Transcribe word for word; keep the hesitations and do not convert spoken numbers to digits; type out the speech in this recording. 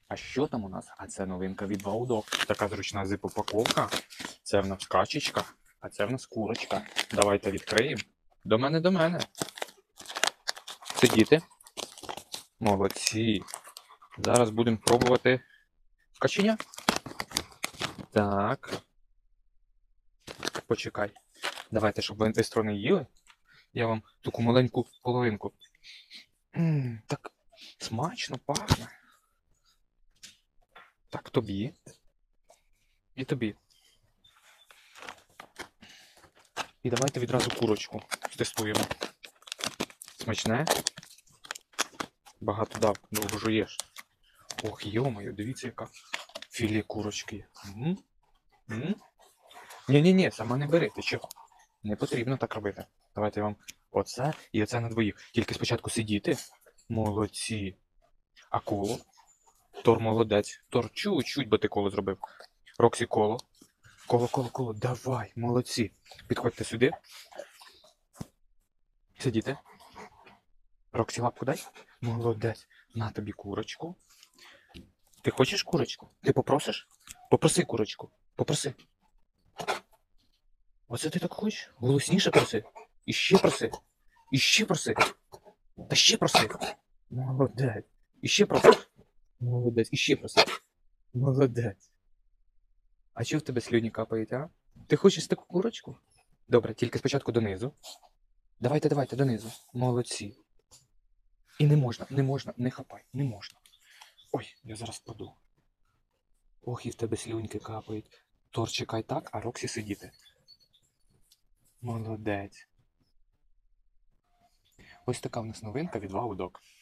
А що там у нас? А це новинка від Ваудок. Така зручна зип-упаковка. Це в нас качечка, а це в нас курочка. Давайте відкриємо. До мене, до мене. Сидіти. Молодці. Зараз будемо пробувати каченя. Так. Почекай. Давайте, щоб ви з сторони їли. Я вам таку маленьку половинку. Ммм, так смачно пахне. Так, тобі. І тобі. І давайте відразу курочку тестуємо. Смачне? Багато дав, довго жуєш. Ох, йо-моє, дивіться, яка філе курочки. Ні-ні-ні, сама не бери, ти чого? Не потрібно так робити. Давайте я вам оце і оце на двоїх. Тільки спочатку сидіти. Молодці. А коло? Тор молодець. Тор чуть-чуть би ти коло зробив. Роксі коло. Коло, коло, коло. Давай, молодці. Підходьте сюди. Сидіте. Роксі лапку дай. Молодець. На тобі курочку. Ти хочеш курочку? Ти попросиш? Попроси курочку. Попроси. Оце ти так хочеш? Голосніше проси. І ще проси. І ще проси. Та ще проси. Молодець. І ще проси. Молодець. І ще проси. Молодець. А чого в тебе слюні капають, а? Ти хочеш таку курочку? Добре, тільки спочатку донизу. Давайте, давайте, донизу. Молодці. І не можна, не можна, не хапай, не можна. Ой, я зараз впаду. Ох, і в тебе слюньки капають. Тор, чекай так, а Роксі сидіти. Молодець. Ось така в нас новинка від Ваудок.